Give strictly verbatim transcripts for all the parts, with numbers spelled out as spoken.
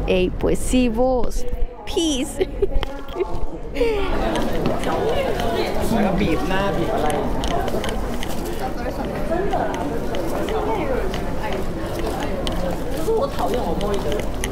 Ey, pues sí, vos. Peace. แล้วก็บีบหน้าบีบอะไร我讨厌我摸一个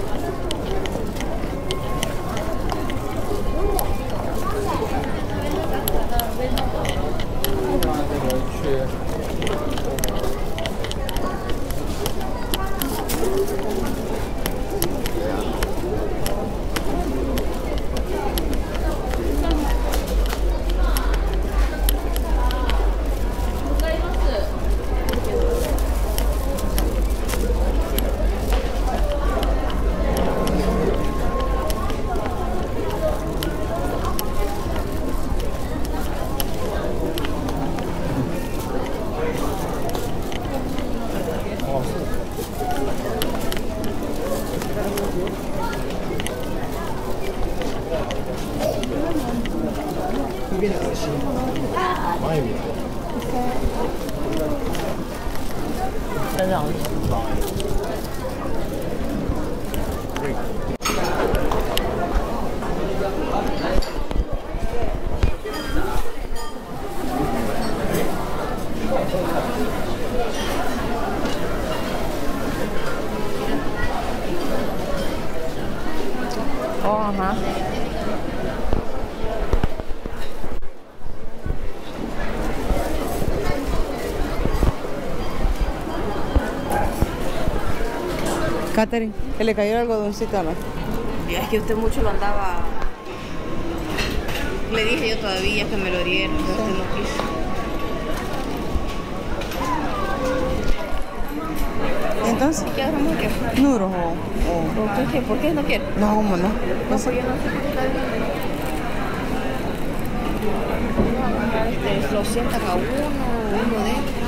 会变得恶心，蚂蚁。真的好吃。 Oh, ajá. Catherine, que le cayó el algodoncito a la... Es que usted mucho lo andaba... Le dije yo todavía que me lo dieron, pero usted no quiso. Entonces, ¿Y qué agarramos aquí? ¿nuros o...? o... ¿Por qué? ¿Por qué no quiere? No, ¿cómo no? No, pues yo no sé qué está bien. Este, lo sientan a uno, uno dentro.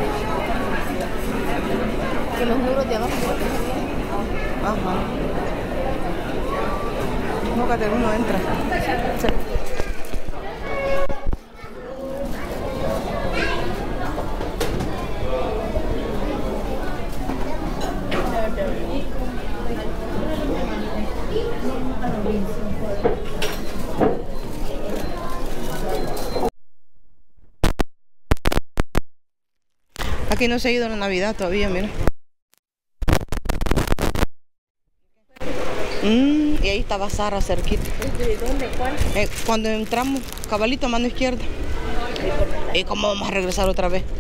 Que los muros de abajo se protejan bien. Ajá. No, Catherine, no entra. Sí. Aquí no se ha ido la Navidad todavía, mira. Mm, y ahí estaba Sara cerquita. ¿De dónde? ¿Cuál? Eh, cuando entramos, cabalito a mano izquierda. ¿Y cómo vamos a regresar otra vez?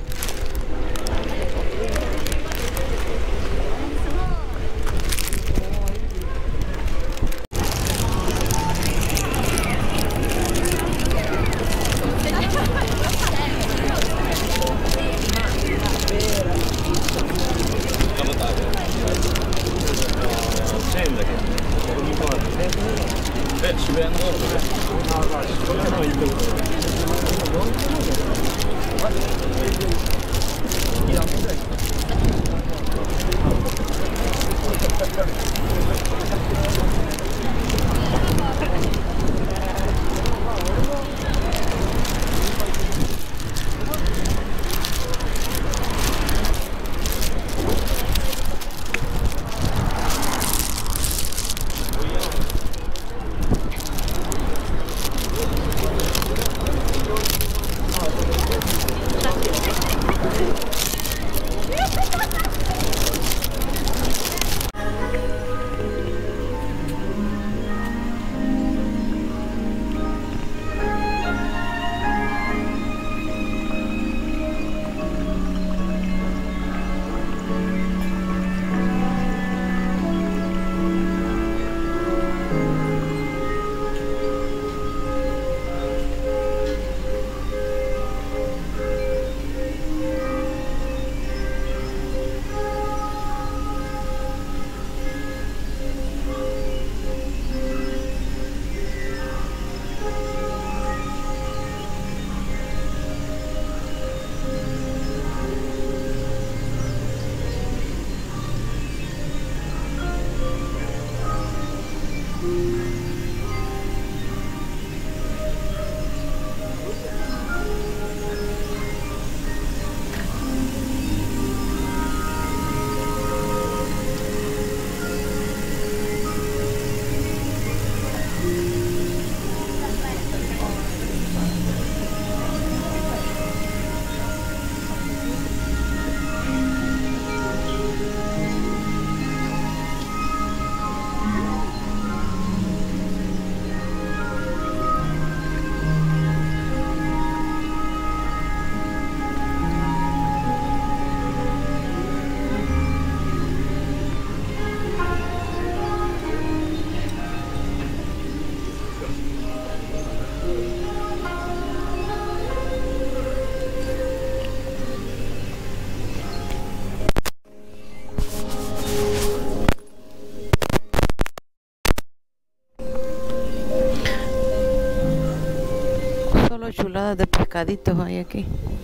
Solo chuladas de pescaditos hay aquí.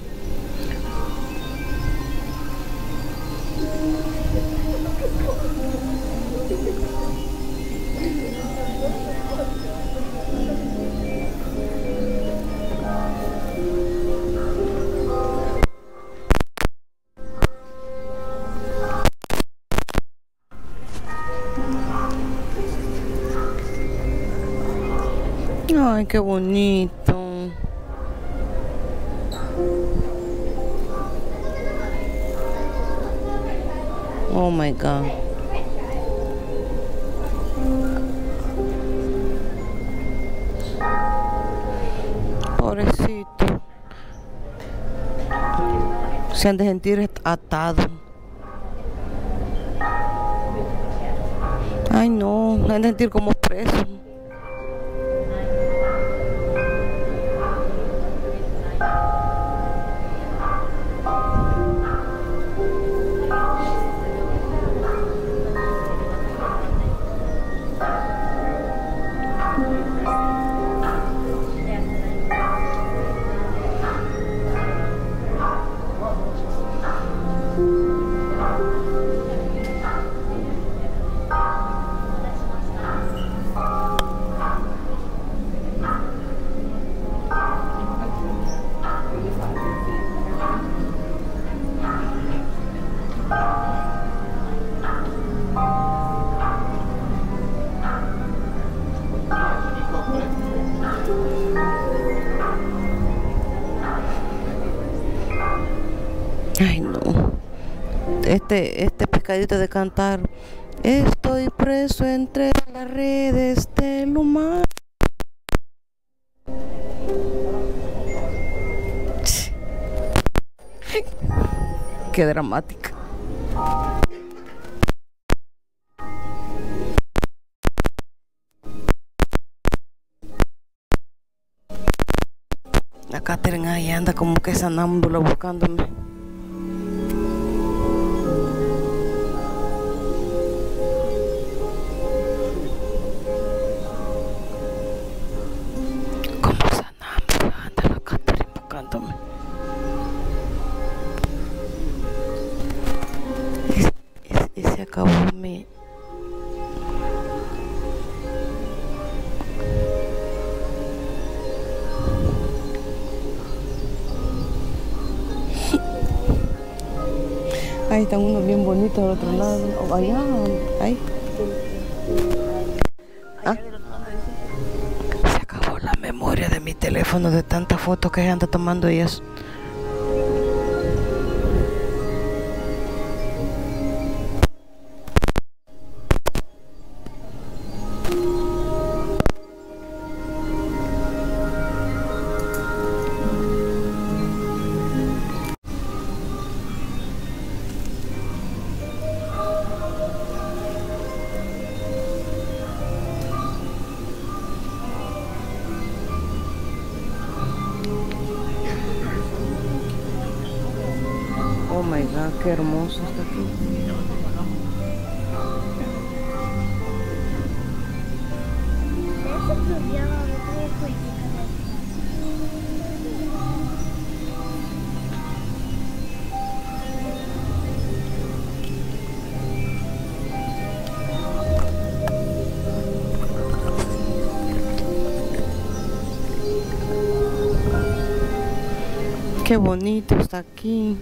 Ay, qué bonito. Oh my God. Pobrecito. Se han de sentir atados. Ay, no, se han de sentir como presos. Ay, no. Este, este pescadito de cantar. Estoy preso entre las redes del humano. Qué dramática. La Catherine ahí anda como que sonámbula buscándome. Como sonámbula anda la Catherine buscándome. Y, y, y se acabó mi... Ahí están unos bien bonitos al otro lado. Oh, allá, ahí. ¿Ah? Se acabó la memoria de mi teléfono de tantas fotos que anda tomando ellas. Oh my God, qué hermoso está aquí. Qué bonito está aquí.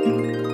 Thank you.